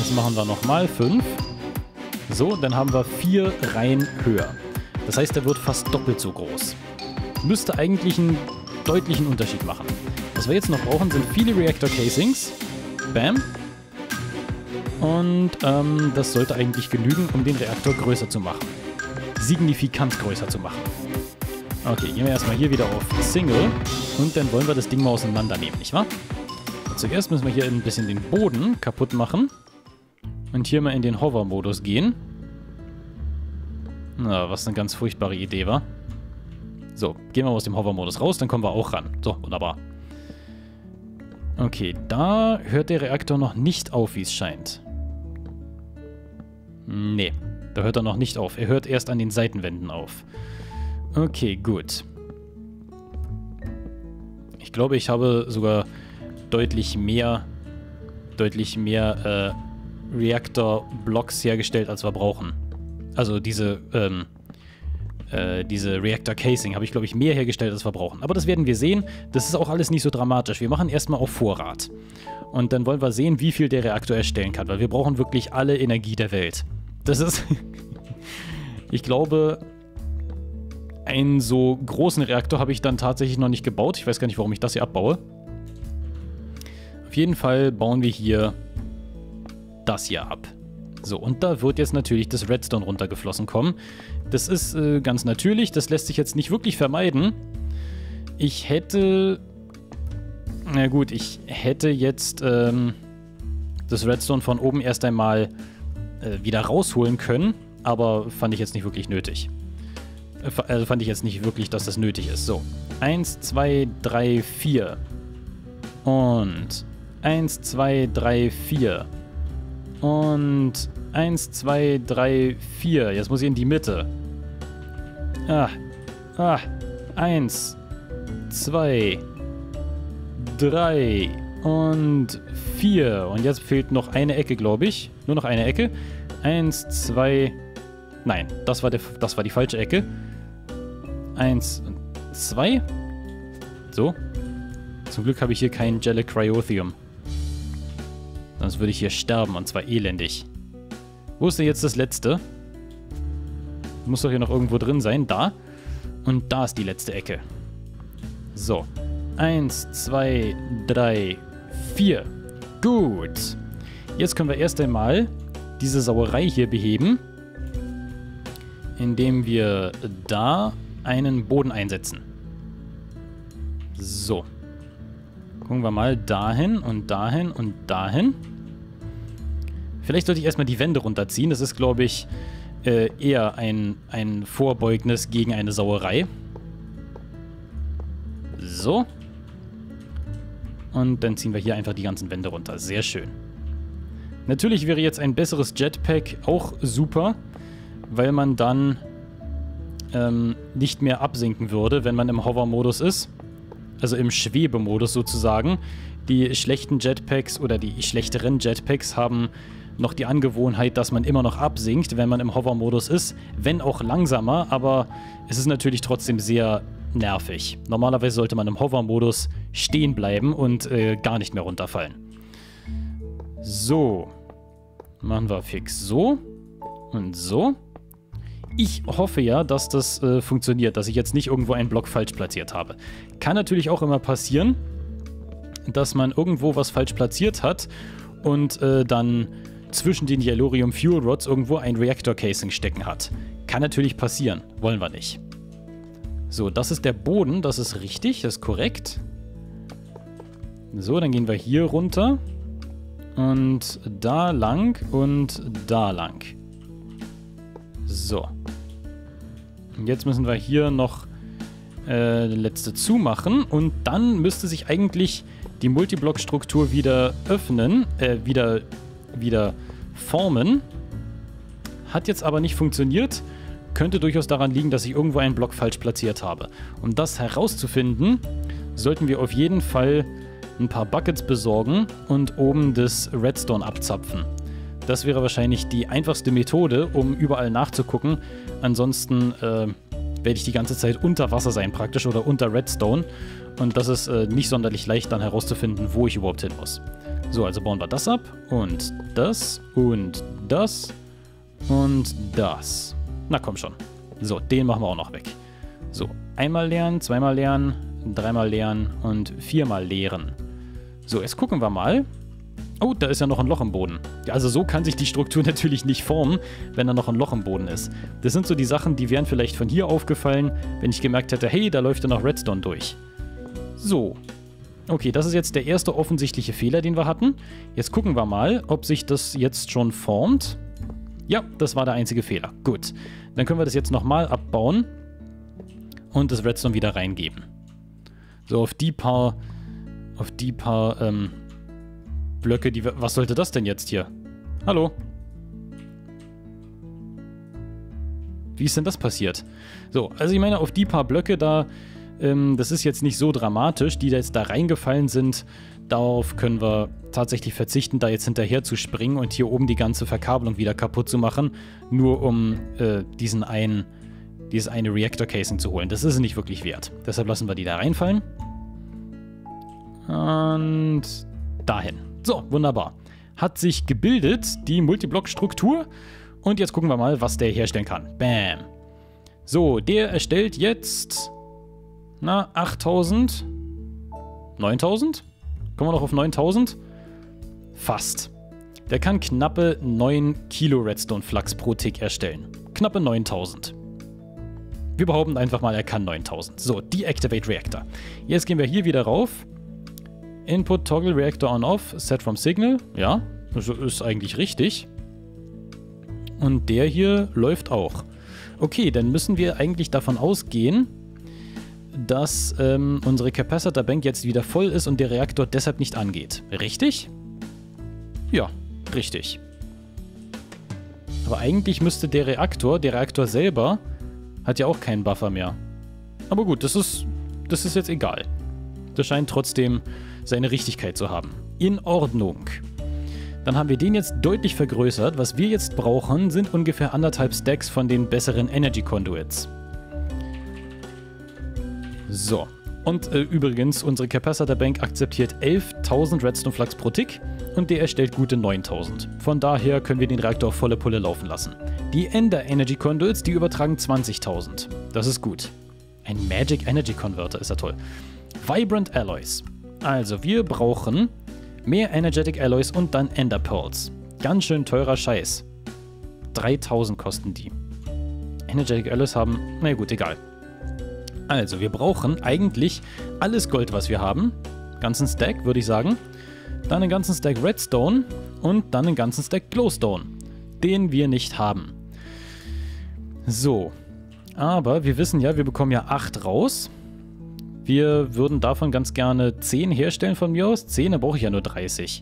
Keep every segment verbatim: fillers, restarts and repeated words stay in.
Das machen wir nochmal. fünf. So, dann haben wir vier Reihen höher. Das heißt, der wird fast doppelt so groß. Müsste eigentlich einen deutlichen Unterschied machen. Was wir jetzt noch brauchen, sind viele Reactor Casings. Bam. Und ähm, das sollte eigentlich genügen, um den Reaktor größer zu machen. Signifikant größer zu machen. Okay, gehen wir erstmal hier wieder auf Single. Und dann wollen wir das Ding mal auseinandernehmen, nicht wahr? Zuerst müssen wir hier ein bisschen den Boden kaputt machen. Und hier mal in den Hover-Modus gehen. Na, was eine ganz furchtbare Idee war. So, gehen wir aus dem Hover-Modus raus, dann kommen wir auch ran. So, wunderbar. Okay, da hört der Reaktor noch nicht auf, wie es scheint. Nee, da hört er noch nicht auf. Er hört erst an den Seitenwänden auf. Okay, gut. Ich glaube, ich habe sogar deutlich mehr, deutlich mehr äh, Reaktor-Blocks hergestellt, als wir brauchen. Also diese, ähm, äh, diese Reactor-Casing habe ich, glaube ich, mehr hergestellt, als wir brauchen. Aber das werden wir sehen. Das ist auch alles nicht so dramatisch. Wir machen erstmal auf Vorrat. Und dann wollen wir sehen, wie viel der Reaktor erstellen kann, weil wir brauchen wirklich alle Energie der Welt. Das ist... ich glaube, einen so großen Reaktor habe ich dann tatsächlich noch nicht gebaut. Ich weiß gar nicht, warum ich das hier abbaue. Auf jeden Fall bauen wir hier das hier ab. So, und da wird jetzt natürlich das Redstone runtergeflossen kommen. Das ist äh, ganz natürlich, das lässt sich jetzt nicht wirklich vermeiden. Ich hätte... Na gut, ich hätte jetzt ähm, das Redstone von oben erst einmal äh, wieder rausholen können, aber fand ich jetzt nicht wirklich nötig. Äh, also fand ich jetzt nicht wirklich, dass das nötig ist. So, eins, zwei, drei, vier. Und eins, zwei, drei, vier. Und eins, zwei, drei, vier. Jetzt muss ich in die Mitte. Ah. Ah. eins, zwei, drei und vier. Und jetzt fehlt noch eine Ecke, glaube ich. Nur noch eine Ecke. eins, zwei. Nein, das war, der, das war die falsche Ecke. eins, zwei. So. Zum Glück habe ich hier kein Gel-Cryothium. Sonst würde ich hier sterben, und zwar elendig. Wo ist denn jetzt das letzte? Muss doch hier noch irgendwo drin sein. Da. Und da ist die letzte Ecke. So. Eins, zwei, drei, vier. Gut. Jetzt können wir erst einmal diese Sauerei hier beheben, indem wir da einen Boden einsetzen. So. Gucken wir mal dahin und dahin und dahin. Vielleicht sollte ich erstmal die Wände runterziehen. Das ist, glaube ich, äh, eher ein, ein Vorbeugendes gegen eine Sauerei. So. Und dann ziehen wir hier einfach die ganzen Wände runter. Sehr schön. Natürlich wäre jetzt ein besseres Jetpack auch super, weil man dann ähm, nicht mehr absinken würde, wenn man im Hover-Modus ist. Also im Schwebemodus sozusagen. Die schlechten Jetpacks oder die schlechteren Jetpacks haben noch die Angewohnheit, dass man immer noch absinkt, wenn man im Hover-Modus ist. Wenn auch langsamer, aber es ist natürlich trotzdem sehr nervig. Normalerweise sollte man im Hover-Modus stehen bleiben und äh, gar nicht mehr runterfallen. So. Machen wir fix so. Und so. Ich hoffe ja, dass das äh, funktioniert, dass ich jetzt nicht irgendwo einen Block falsch platziert habe. Kann natürlich auch immer passieren, dass man irgendwo was falsch platziert hat und äh, dann zwischen den Yellorium Fuel Rods irgendwo ein Reactor Casing stecken hat. Kann natürlich passieren. Wollen wir nicht. So, das ist der Boden. Das ist richtig. Das ist korrekt. So, dann gehen wir hier runter. Und da lang und da lang. So. Und jetzt müssen wir hier noch äh, die letzte zumachen. Und dann müsste sich eigentlich die Multiblock-Struktur wieder öffnen. Äh, wieder, wieder formen. Hat jetzt aber nicht funktioniert. Könnte durchaus daran liegen, dass ich irgendwo einen Block falsch platziert habe. Um das herauszufinden, sollten wir auf jeden Fall ein paar Buckets besorgen und oben das Redstone abzapfen. Das wäre wahrscheinlich die einfachste Methode, um überall nachzugucken. Ansonsten äh, werde ich die ganze Zeit unter Wasser sein praktisch oder unter Redstone. Und das ist äh, nicht sonderlich leicht dann herauszufinden, wo ich überhaupt hin muss. So, also bauen wir das ab und das und das und das. Na komm schon. So, den machen wir auch noch weg. So, einmal leeren, zweimal leeren, dreimal leeren und viermal leeren. So, jetzt gucken wir mal. Oh, da ist ja noch ein Loch im Boden. Ja, also so kann sich die Struktur natürlich nicht formen, wenn da noch ein Loch im Boden ist. Das sind so die Sachen, die wären vielleicht von hier aufgefallen, wenn ich gemerkt hätte, hey, da läuft ja noch Redstone durch. So. Okay, das ist jetzt der erste offensichtliche Fehler, den wir hatten. Jetzt gucken wir mal, ob sich das jetzt schon formt. Ja, das war der einzige Fehler. Gut. Dann können wir das jetzt nochmal abbauen und das Redstone wieder reingeben. So, auf die paar, auf die paar, ähm, Blöcke, die wir... Was sollte das denn jetzt hier? Hallo? Wie ist denn das passiert? So, also ich meine, auf die paar Blöcke da, ähm, das ist jetzt nicht so dramatisch, die da jetzt da reingefallen sind. Darauf können wir tatsächlich verzichten, da jetzt hinterher zu springen und hier oben die ganze Verkabelung wieder kaputt zu machen, nur um äh, diesen einen, dieses eine Reactor-Casing zu holen. Das ist es nicht wirklich wert. Deshalb lassen wir die da reinfallen. Und dahin. So, wunderbar. Hat sich gebildet, die Multiblock-Struktur. Und jetzt gucken wir mal, was der herstellen kann. Bam. So, der erstellt jetzt, na, achttausend, neuntausend? Kommen wir noch auf neuntausend? Fast. Der kann knappe neun Kilo Redstone-Flux pro Tick erstellen. Knappe neuntausend. Wir behaupten einfach mal, er kann neuntausend. So, Deactivate Reactor. Jetzt gehen wir hier wieder rauf. Input Toggle Reactor on off, set from Signal. Ja, das ist eigentlich richtig. Und der hier läuft auch. Okay, dann müssen wir eigentlich davon ausgehen, dass ähm, unsere Capacitor Bank jetzt wieder voll ist und der Reaktor deshalb nicht angeht. Richtig? Ja, richtig. Aber eigentlich müsste der Reaktor, der Reaktor selber, hat ja auch keinen Buffer mehr. Aber gut, das ist, das ist jetzt egal. Das scheint trotzdem seine Richtigkeit zu haben. In Ordnung. Dann haben wir den jetzt deutlich vergrößert. Was wir jetzt brauchen, sind ungefähr anderthalb Stacks von den besseren Energy Conduits. So. Und äh, übrigens, unsere Capacitor Bank akzeptiert elftausend Redstone Flux pro Tick und der erstellt gute neuntausend. Von daher können wir den Reaktor auf volle Pulle laufen lassen. Die Ender Energy Conduits, die übertragen zwanzigtausend. Das ist gut. Ein Magic Energy Converter ist ja toll. Vibrant Alloys. Also, wir brauchen mehr Energetic Alloys und dann Ender Pearls. Ganz schön teurer Scheiß. dreitausend kosten die. Energetic Alloys haben... Na gut, egal. Also, wir brauchen eigentlich alles Gold, was wir haben. Ganzen Stack, würde ich sagen. Dann einen ganzen Stack Redstone und dann einen ganzen Stack Glowstone. Den wir nicht haben. So. Aber wir wissen ja, wir bekommen ja acht raus. Wir würden davon ganz gerne zehn herstellen von mir aus. zehn, da brauche ich ja nur dreißig.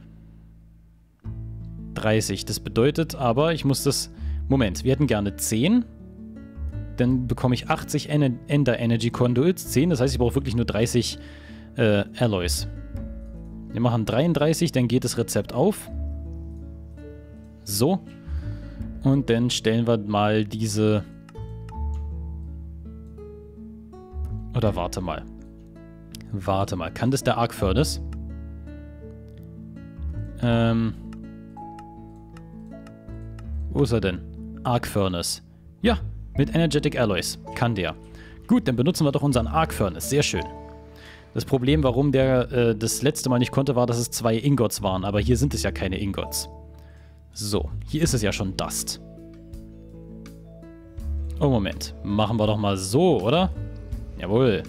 dreißig, das bedeutet aber, ich muss das... Moment, wir hätten gerne zehn. Dann bekomme ich achtzig en Ender Energy Conduits. zehn, das heißt, ich brauche wirklich nur dreißig äh, Alloys. Wir machen dreiunddreißig, dann geht das Rezept auf. So. Und dann stellen wir mal diese... Oder warte mal. Warte mal. Kann das der Arc Furnace? Ähm. Wo ist er denn? Arc Furnace. Ja, mit Energetic Alloys. Kann der. Gut, dann benutzen wir doch unseren Arc Furnace. Sehr schön. Das Problem, warum der äh, das letzte Mal nicht konnte, war, dass es zwei Ingots waren. Aber hier sind es ja keine Ingots. So, hier ist es ja schon Dust. Oh, Moment. Machen wir doch mal so, oder? Jawohl.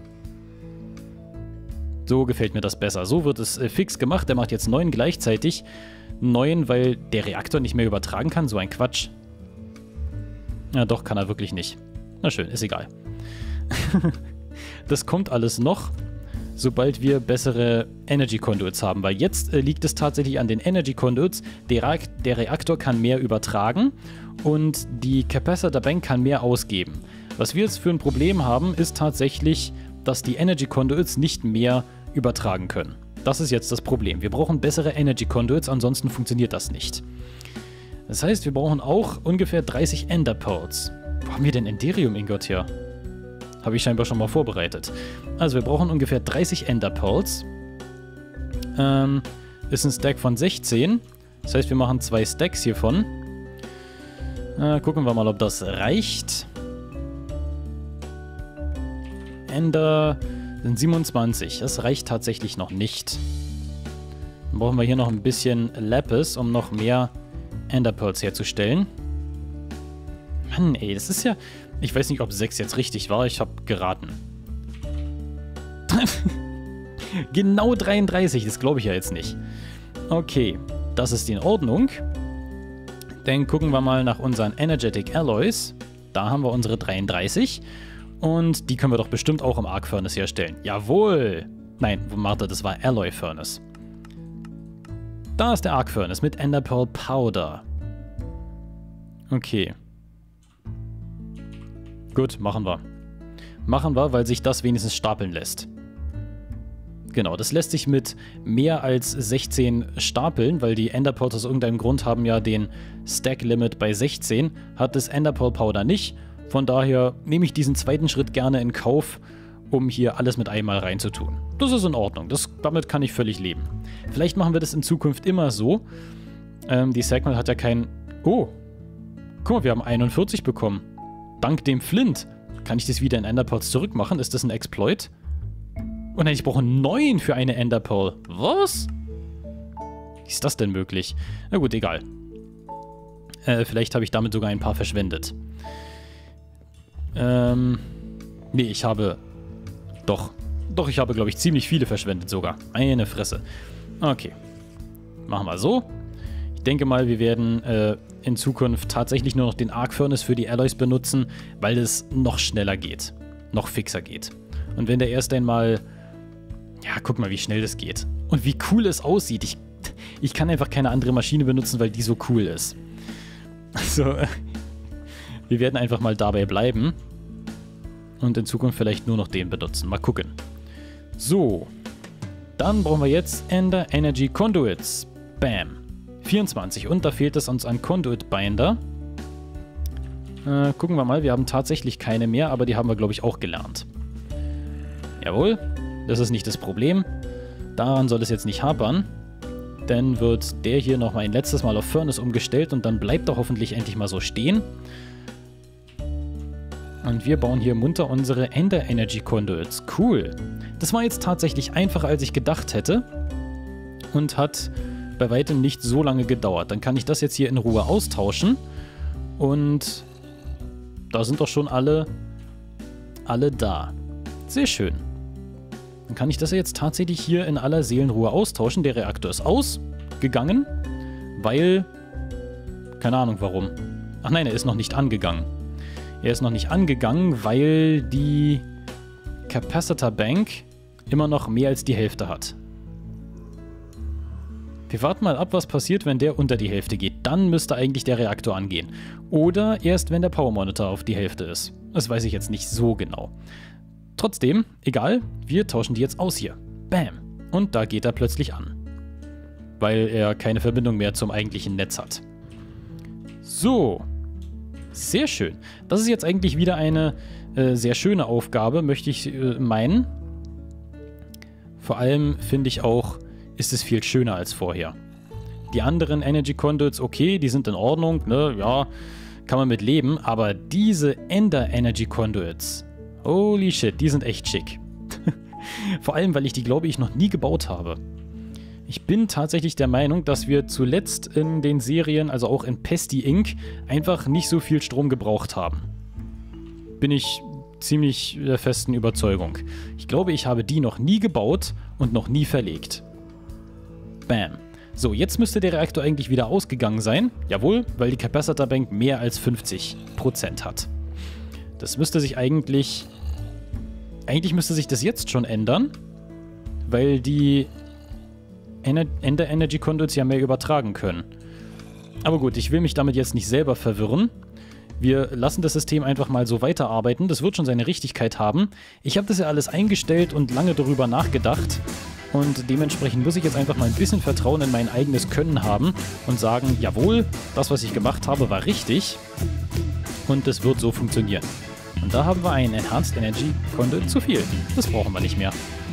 So gefällt mir das besser. So wird es äh, fix gemacht. Der macht jetzt neun gleichzeitig. neun, weil der Reaktor nicht mehr übertragen kann. So ein Quatsch. Ja, doch, kann er wirklich nicht. Na schön, ist egal. Das kommt alles noch, sobald wir bessere Energy Conduits haben. Weil jetzt äh, liegt es tatsächlich an den Energy Conduits. Der, Re der Reaktor kann mehr übertragen und die Capacitor Bank kann mehr ausgeben. Was wir jetzt für ein Problem haben, ist tatsächlich, dass die Energy Conduits nicht mehr übertragen können. Das ist jetzt das Problem. Wir brauchen bessere Energy Conduits, ansonsten funktioniert das nicht. Das heißt, wir brauchen auch ungefähr dreißig Ender Pearls. Wo haben wir denn Enderium Ingot her? Habe ich scheinbar schon mal vorbereitet. Also wir brauchen ungefähr dreißig Ender Pearls. Ähm, ist ein Stack von sechzehn. Das heißt, wir machen zwei Stacks hiervon. Äh, gucken wir mal, ob das reicht. Ender sind siebenundzwanzig. Das reicht tatsächlich noch nicht. Dann brauchen wir hier noch ein bisschen Lapis, um noch mehr Ender Pearls herzustellen. Mann, ey, das ist ja... Ich weiß nicht, ob sechs jetzt richtig war. Ich habe geraten. Genau dreiunddreißig, das glaube ich ja jetzt nicht. Okay, das ist in Ordnung. Dann gucken wir mal nach unseren Energetic Alloys. Da haben wir unsere dreiunddreißig. Und die können wir doch bestimmt auch im Arc Furnace herstellen. Jawohl! Nein, warte, das war Alloy Furnace. Da ist der Arc Furnace mit Ender Pearl Powder. Okay. Gut, machen wir. Machen wir, weil sich das wenigstens stapeln lässt. Genau, das lässt sich mit mehr als sechzehn stapeln, weil die Ender Pearls aus irgendeinem Grund haben ja den Stack Limit bei sechzehn, hat das Ender Pearl Powder nicht. Von daher nehme ich diesen zweiten Schritt gerne in Kauf, um hier alles mit einmal reinzutun. Das ist in Ordnung, das, damit kann ich völlig leben. Vielleicht machen wir das in Zukunft immer so. Ähm, die Sagmal hat ja kein... Oh, guck mal, wir haben einundvierzig bekommen. Dank dem Flint. Kann ich das wieder in Ender Pearls zurückmachen? Ist das ein Exploit? Oh nein, ich brauche neun für eine Ender Pearl. Was? Wie ist das denn möglich? Na gut, egal. Äh, vielleicht habe ich damit sogar ein paar verschwendet. Ähm, nee, ich habe... Doch. Doch, ich habe, glaube ich, ziemlich viele verschwendet sogar. Eine Fresse. Okay. Machen wir so. Ich denke mal, wir werden äh, in Zukunft tatsächlich nur noch den Arc Furnace für die Alloys benutzen, weil es noch schneller geht. Noch fixer geht. Und wenn der erst einmal... Ja, guck mal, wie schnell das geht. Und wie cool es aussieht. Ich, ich kann einfach keine andere Maschine benutzen, weil die so cool ist. Also, wir werden einfach mal dabei bleiben. Und in Zukunft vielleicht nur noch den benutzen. Mal gucken. So. Dann brauchen wir jetzt Ender Energy Conduits. Bam. vierundzwanzig. Und da fehlt es uns an Conduit Binder. Äh, gucken wir mal. Wir haben tatsächlich keine mehr, aber die haben wir, glaube ich, auch gelernt. Jawohl. Das ist nicht das Problem. Daran soll es jetzt nicht hapern. Dann wird der hier noch mal ein letztes Mal auf Furnace umgestellt und dann bleibt er hoffentlich endlich mal so stehen. Und wir bauen hier munter unsere Ender Energy Conduits. Cool. Das war jetzt tatsächlich einfacher, als ich gedacht hätte. Und hat bei weitem nicht so lange gedauert. Dann kann ich das jetzt hier in Ruhe austauschen. Und da sind doch schon alle, alle da. Sehr schön. Dann kann ich das jetzt tatsächlich hier in aller Seelenruhe austauschen. Der Reaktor ist ausgegangen, weil... Keine Ahnung warum. Ach nein, er ist noch nicht angegangen. Er ist noch nicht angegangen, weil die Capacitor Bank immer noch mehr als die Hälfte hat. Wir warten mal ab, was passiert, wenn der unter die Hälfte geht. Dann müsste eigentlich der Reaktor angehen. Oder erst, wenn der Power Monitor auf die Hälfte ist. Das weiß ich jetzt nicht so genau. Trotzdem, egal, wir tauschen die jetzt aus hier. Bam. Und da geht er plötzlich an. Weil er keine Verbindung mehr zum eigentlichen Netz hat. So. Sehr schön. Das ist jetzt eigentlich wieder eine äh, sehr schöne Aufgabe, möchte ich äh, meinen. Vor allem finde ich auch, ist es viel schöner als vorher. Die anderen Energy Conduits, okay, die sind in Ordnung, ne, ja, kann man mit leben. Aber diese Ender Energy Conduits... Holy shit, die sind echt schick. Vor allem, weil ich die, glaube ich, noch nie gebaut habe. Ich bin tatsächlich der Meinung, dass wir zuletzt in den Serien, also auch in Pesty Incorporated, einfach nicht so viel Strom gebraucht haben. Bin ich ziemlich der festen Überzeugung. Ich glaube, ich habe die noch nie gebaut und noch nie verlegt. Bam. So, jetzt müsste der Reaktor eigentlich wieder ausgegangen sein. Jawohl, weil die Capacitor Bank mehr als fünfzig Prozent hat. Das müsste sich eigentlich... Eigentlich müsste sich das jetzt schon ändern, weil die Ener Ender Energy Conduits ja mehr übertragen können. Aber gut, ich will mich damit jetzt nicht selber verwirren. Wir lassen das System einfach mal so weiterarbeiten. Das wird schon seine Richtigkeit haben. Ich habe das ja alles eingestellt und lange darüber nachgedacht. Und dementsprechend muss ich jetzt einfach mal ein bisschen Vertrauen in mein eigenes Können haben und sagen, jawohl, das, was ich gemacht habe, war richtig. Und es wird so funktionieren. Und da haben wir einen Enhanced Energy Conduit zu viel. Das brauchen wir nicht mehr.